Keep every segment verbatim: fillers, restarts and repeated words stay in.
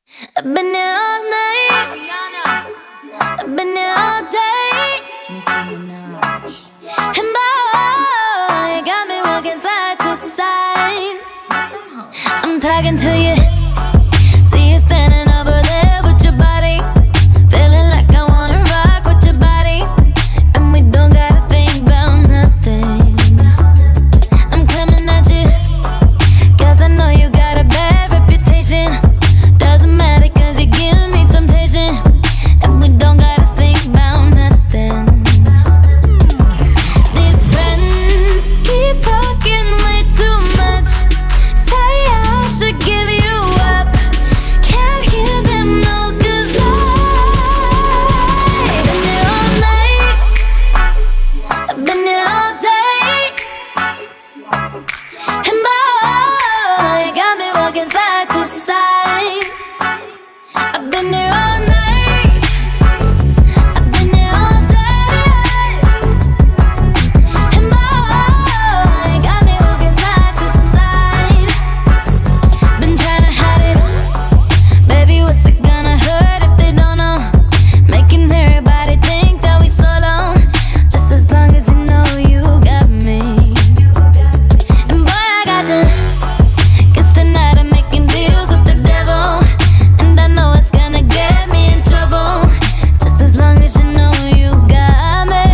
I've been here all night. I've been here all day. Nicki Minaj. And boy, you got me walking side to side. I'm talking to you. See you standing over there with your body. Feeling like I wanna rock with your body. And we don't gotta think about nothing. I'm coming at you, cause I know you got a bad reputation. Doesn't matter cause you give me temptation. And we don't gotta think about nothing. These friends keep talking way too much. Say I should give you up. Can't hear them no, cause I've been here all night. I've been here all day. And boy, you got me walking side to side. I've been here all night. I've been here all day. And boy, you got me walking side to side. Been trying to hide it. Baby, what's it gonna hurt if they don't know? Making everybody think that we solo. Just as long as you know you got me. And boy, I got you. Cause tonight I'm making deals with the devil. And I know it's gonna get me in trouble. Just as long as you know you got me.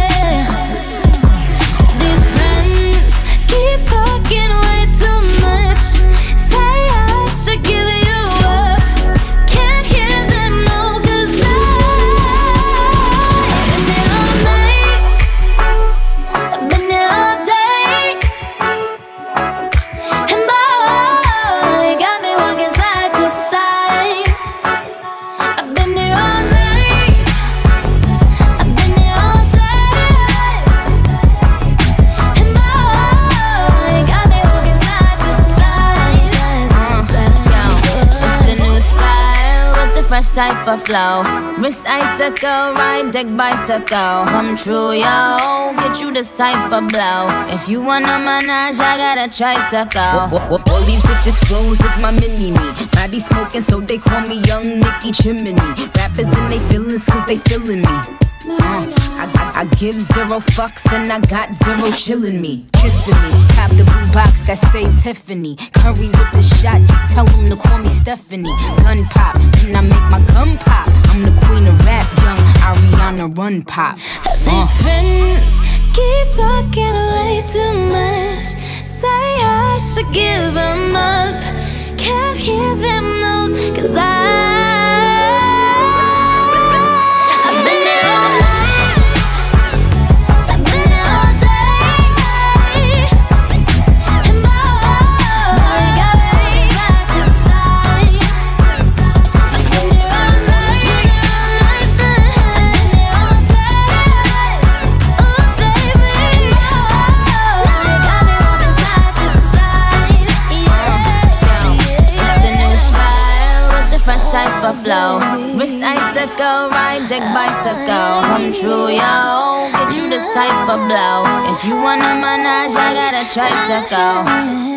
These friends keep talking way too much. Say I should give you up. Can't hear them no, cause I've been here all night. I've been here all day. And boy, you got me walking side to side. I've been here all night. I've been here all day. And boy, you got me walking side to side. It's the new style with the fresh type of flow. Wrist icicle, ride deck bicycle. Come true, yo. Get you this type of blow. If you wanna manage, I got a tricycle. All these bitches flows is my mini-me. Body smoking, so they call me Young Nicki Chimney. Rappers in they feelings, cause they feeling me. Uh, I, I, I give zero fucks and I got zero chillin' me. Kissing me, cop the blue box that say Tiffany. Curry with the shot, just tell them to call me Stephanie. Gun pop, then I make my gun pop. I'm the queen of rap, young Ariana Run pop. These friends keep talking way too much. Say I should give them up. Can't hear them no, cause I I've been here all night. I've been here all day. And boy, you got me side to side. I've been here all night. I've been here all day. Oh baby, you got me walking side to side. Yeah. It's the new style with the fresh type of flow. Wrist icicle, ride deck bicycle. Come true, yo. Get you this type of blow. If you wanna manage, I got a tricycle.